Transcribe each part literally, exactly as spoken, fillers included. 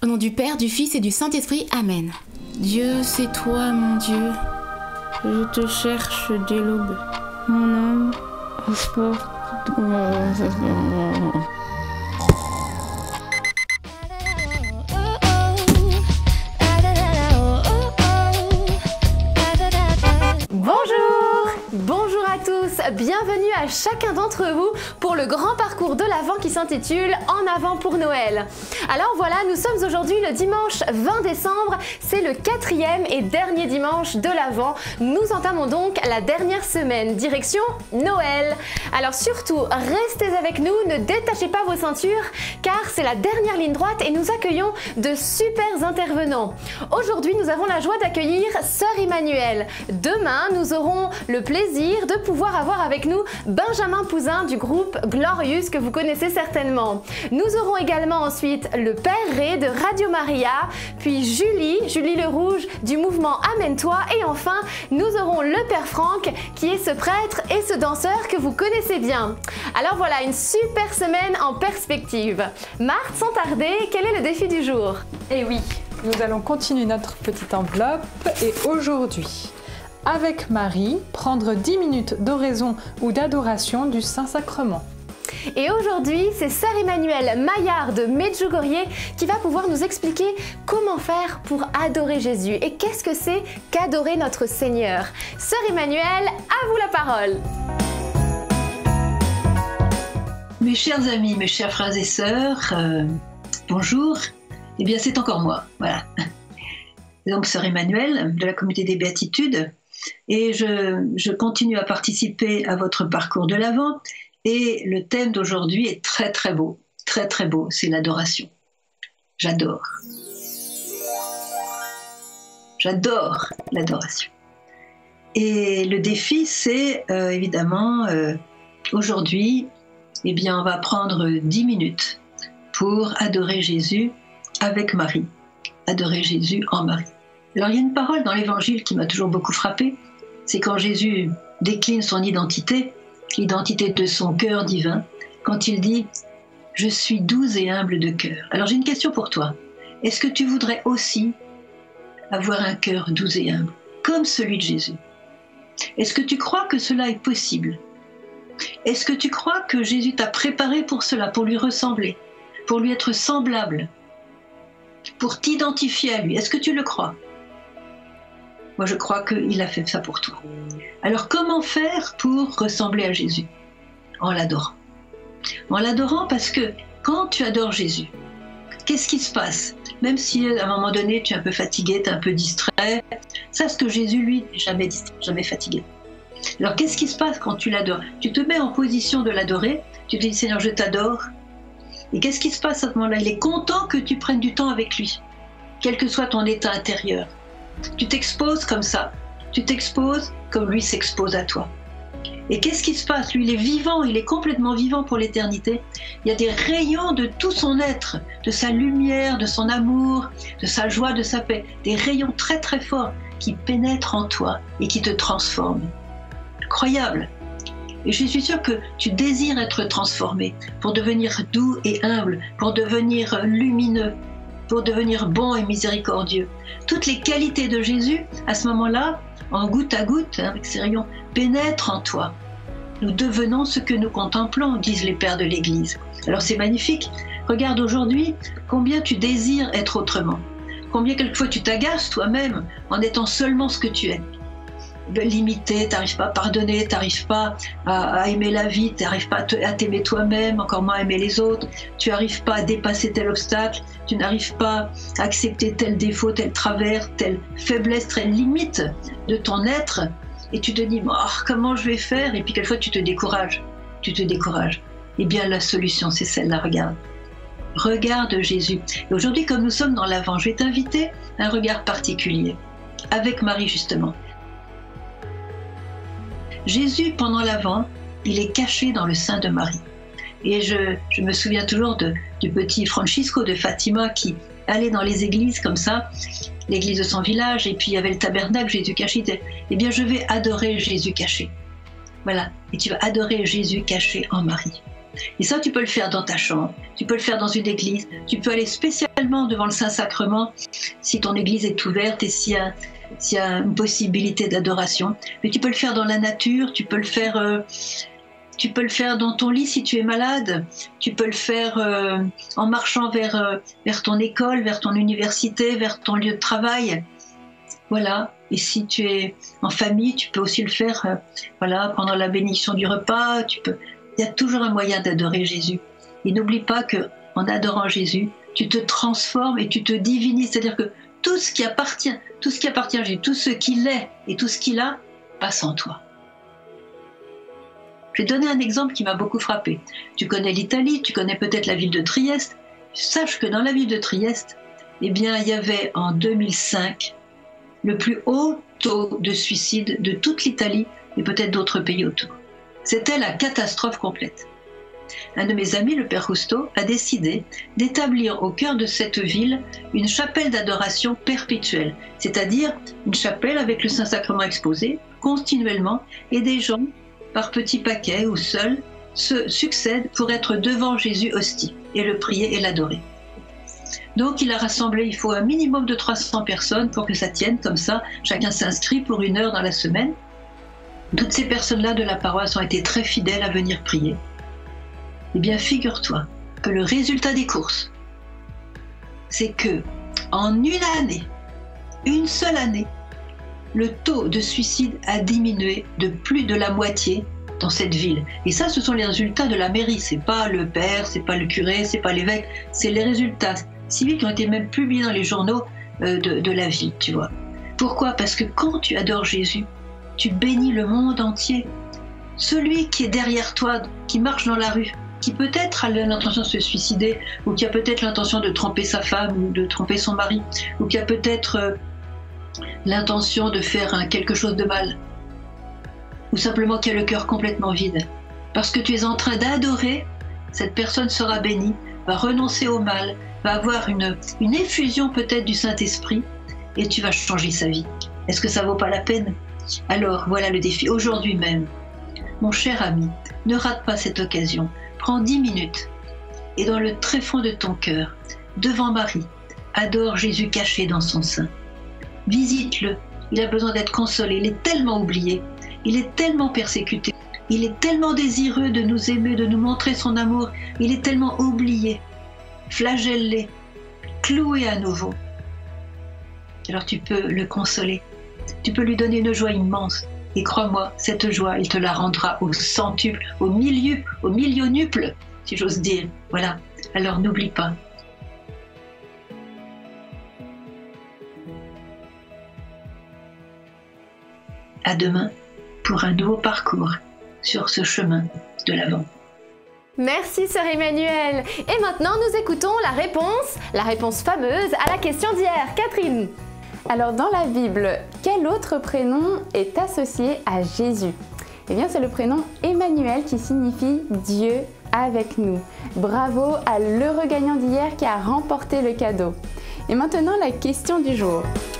Au nom du Père, du Fils et du Saint-Esprit, Amen. Dieu, c'est toi, mon Dieu. Je te cherche dès l'aube. Mon âme porte. Bonjour à tous, bienvenue à chacun d'entre vous pour le grand parcours de l'Avent qui s'intitule En avant pour Noël. Alors voilà, nous sommes aujourd'hui le dimanche vingt décembre, c'est le quatrième et dernier dimanche de l'Avent. Nous entamons donc la dernière semaine, direction Noël. Alors surtout, restez avec nous, ne détachez pas vos ceintures car c'est la dernière ligne droite et nous accueillons de super intervenants. Aujourd'hui, nous avons la joie d'accueillir Sœur Emmanuelle. Demain, nous aurons le plaisir de pouvoir avoir avec nous Benjamin Pouzin du groupe Glorious que vous connaissez certainement. Nous aurons également ensuite le Père Ré de Radio Maria, puis Julie, Julie Le Rouge du mouvement Amène-toi et enfin nous aurons le Père Franck qui est ce prêtre et ce danseur que vous connaissez bien. Alors voilà, une super semaine en perspective. Marthe, sans tarder, quel est le défi du jour? Eh oui, nous allons continuer notre petite enveloppe et aujourd'hui, avec Marie, prendre dix minutes d'oraison ou d'adoration du Saint-Sacrement. Et aujourd'hui, c'est Sœur Emmanuelle Maillard de Medjugorje qui va pouvoir nous expliquer comment faire pour adorer Jésus et qu'est-ce que c'est qu'adorer notre Seigneur. Sœur Emmanuelle, à vous la parole. Mes chers amis, mes chers frères et sœurs, euh, bonjour. Eh bien, c'est encore moi, voilà. Donc, Sœur Emmanuelle de la Communauté des Béatitudes. Et je, je continue à participer à votre parcours de l'Avent. Et le thème d'aujourd'hui est très très beau, très très beau, c'est l'adoration. J'adore. J'adore l'adoration. Et le défi, c'est euh, évidemment, euh, aujourd'hui, eh bien, on va prendre dix minutes pour adorer Jésus avec Marie. Adorer Jésus en Marie. Alors il y a une parole dans l'Évangile qui m'a toujours beaucoup frappée, c'est quand Jésus décline son identité, l'identité de son cœur divin, quand il dit « Je suis doux et humble de cœur ». Alors j'ai une question pour toi, est-ce que tu voudrais aussi avoir un cœur doux et humble, comme celui de Jésus? Est-ce que tu crois que cela est possible? Est-ce que tu crois que Jésus t'a préparé pour cela, pour lui ressembler, pour lui être semblable, pour t'identifier à lui? Est-ce que tu le crois? Moi, je crois qu'il a fait ça pour toi. Alors, comment faire pour ressembler à Jésus? En l'adorant. En l'adorant parce que quand tu adores Jésus, qu'est-ce qui se passe? Même si à un moment donné, tu es un peu fatigué, tu es un peu distrait, sache que Jésus, lui, n'est jamais distrait, jamais fatigué. Alors, qu'est-ce qui se passe quand tu l'adores? Tu te mets en position de l'adorer, tu te dis, Seigneur, je t'adore. Et qu'est-ce qui se passe à ce moment-là? Il est content que tu prennes du temps avec lui, quel que soit ton état intérieur. Tu t'exposes comme ça, tu t'exposes comme lui s'expose à toi. Et qu'est-ce qui se passe? Lui, il est vivant, il est complètement vivant pour l'éternité. Il y a des rayons de tout son être, de sa lumière, de son amour, de sa joie, de sa paix. Des rayons très très forts qui pénètrent en toi et qui te transforment. Incroyable! Et je suis sûre que tu désires être transformé pour devenir doux et humble, pour devenir lumineux, pour devenir bon et miséricordieux. Toutes les qualités de Jésus, à ce moment-là, en goutte à goutte, hein, avec ses rayons, pénètrent en toi. Nous devenons ce que nous contemplons, disent les pères de l'Église. Alors c'est magnifique. Regarde aujourd'hui combien tu désires être autrement. Combien quelquefois tu t'agaces toi-même en étant seulement ce que tu es. Limité, tu n'arrives pas à pardonner, tu n'arrives pas à, à aimer la vie, tu n'arrives pas à t'aimer toi-même, encore moins à aimer les autres, tu n'arrives pas à dépasser tel obstacle, tu n'arrives pas à accepter tel défaut, tel travers, telle faiblesse, telle limite de ton être, et tu te dis oh, comment je vais faire, et puis quelquefois tu te décourages, tu te décourages. Eh bien la solution c'est celle-là, regarde. Regarde Jésus. Et aujourd'hui, comme nous sommes dans l'Avent, je vais t'inviter à un regard particulier, avec Marie justement. Jésus, pendant l'Avent, il est caché dans le sein de Marie. Et je, je me souviens toujours de, du petit Francisco de Fatima qui allait dans les églises comme ça, l'église de son village, et puis il y avait le tabernacle, Jésus caché. Il disait, eh bien, je vais adorer Jésus caché. Voilà, et tu vas adorer Jésus caché en Marie. Et ça, tu peux le faire dans ta chambre, tu peux le faire dans une église, tu peux aller spécialement devant le Saint-Sacrement si ton église est ouverte et s'il y a, s'il y a une possibilité d'adoration. Mais tu peux le faire dans la nature, tu peux le faire, euh, tu peux le faire dans ton lit si tu es malade, tu peux le faire euh, en marchant vers, euh, vers ton école, vers ton université, vers ton lieu de travail. Voilà. Et si tu es en famille, tu peux aussi le faire euh, voilà, pendant la bénédiction du repas. Tu peux... Il y a toujours un moyen d'adorer Jésus. Et n'oublie pas qu'en adorant Jésus, tu te transformes et tu te divinises. C'est-à-dire que tout ce qui appartient, tout ce qui appartient à Jésus, tout ce qu'il est et tout ce qu'il a, passe en toi. Je vais donner un exemple qui m'a beaucoup frappé. Tu connais l'Italie, tu connais peut-être la ville de Trieste. Sache que dans la ville de Trieste, eh bien, il y avait en deux mille cinq le plus haut taux de suicide de toute l'Italie et peut-être d'autres pays autour. C'était la catastrophe complète. Un de mes amis, le père Cousteau, a décidé d'établir au cœur de cette ville une chapelle d'adoration perpétuelle, c'est-à-dire une chapelle avec le Saint-Sacrement exposé continuellement et des gens, par petits paquets ou seuls, se succèdent pour être devant Jésus hostie et le prier et l'adorer. Donc il a rassemblé, il faut un minimum de trois cents personnes pour que ça tienne comme ça. Chacun s'inscrit pour une heure dans la semaine. Toutes ces personnes-là de la paroisse ont été très fidèles à venir prier. Eh bien, figure-toi que le résultat des courses, c'est que en une année, une seule année, le taux de suicide a diminué de plus de la moitié dans cette ville. Et ça, ce sont les résultats de la mairie. C'est pas le père, c'est pas le curé, c'est pas l'évêque, c'est les résultats civils qui ont été même publiés dans les journaux euh, de, de la ville, tu vois. Pourquoi? Parce que quand tu adores Jésus, tu bénis le monde entier. Celui qui est derrière toi, qui marche dans la rue, qui peut-être a l'intention de se suicider, ou qui a peut-être l'intention de tromper sa femme, ou de tromper son mari, ou qui a peut-être euh, l'intention de faire un, quelque chose de mal, ou simplement qui a le cœur complètement vide. Parce que tu es en train d'adorer, cette personne sera bénie, va renoncer au mal, va avoir une, une effusion peut-être du Saint-Esprit, et tu vas changer sa vie. Est-ce que ça vaut pas la peine? Alors, voilà le défi. Aujourd'hui même, mon cher ami, ne rate pas cette occasion. Prends dix minutes, et dans le tréfonds de ton cœur, devant Marie, adore Jésus caché dans son sein. Visite-le, il a besoin d'être consolé, il est tellement oublié, il est tellement persécuté, il est tellement désireux de nous aimer, de nous montrer son amour, il est tellement oublié, flagellé, cloué à nouveau. Alors tu peux le consoler, tu peux lui donner une joie immense, et crois-moi, cette joie, il te la rendra au centuple, au milieu, au millionuple, si j'ose dire. Voilà, alors n'oublie pas. À demain pour un nouveau parcours sur ce chemin de l'Avent. Merci sœur Emmanuelle. Et maintenant nous écoutons la réponse, la réponse fameuse à la question d'hier. Catherine. Alors dans la Bible, quel autre prénom est associé à Jésus? Eh bien c'est le prénom Emmanuel qui signifie Dieu avec nous. Bravo à l'heureux gagnant d'hier qui a remporté le cadeau. Et maintenant la question du jour.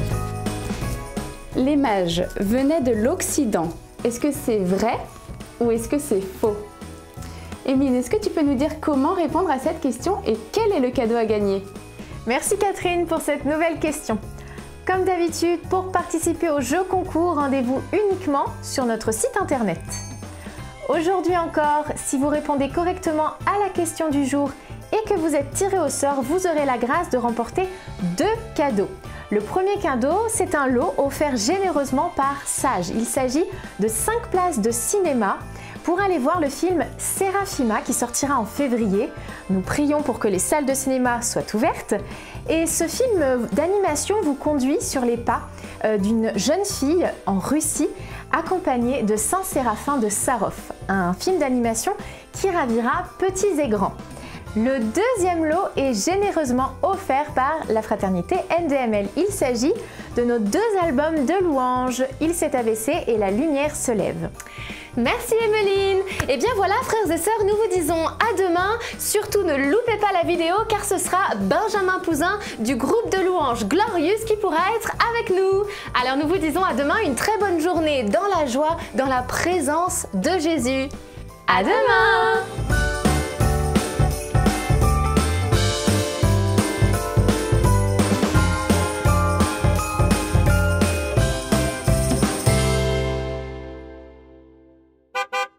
Les mages venaient de l'Occident. Est-ce que c'est vrai ou est-ce que c'est faux? Émile, est-ce que tu peux nous dire comment répondre à cette question et quel est le cadeau à gagner? Merci Catherine pour cette nouvelle question. Comme d'habitude, pour participer au jeu concours, rendez-vous uniquement sur notre site internet. Aujourd'hui encore, si vous répondez correctement à la question du jour et que vous êtes tiré au sort, vous aurez la grâce de remporter deux cadeaux. Le premier cadeau, c'est un lot offert généreusement par Sage. Il s'agit de cinq places de cinéma pour aller voir le film Séraphima qui sortira en février. Nous prions pour que les salles de cinéma soient ouvertes. Et ce film d'animation vous conduit sur les pas d'une jeune fille en Russie accompagnée de Saint Séraphin de Sarov. Un film d'animation qui ravira petits et grands. Le deuxième lot est généreusement offert par la fraternité N D M L. Il s'agit de nos deux albums de louanges, Il s'est abaissé et La lumière se lève. Merci Emeline. Et bien voilà frères et sœurs, nous vous disons à demain. Surtout ne loupez pas la vidéo car ce sera Benjamin Pouzin du groupe de louanges Glorious qui pourra être avec nous. Alors nous vous disons à demain, une très bonne journée dans la joie, dans la présence de Jésus. À demain.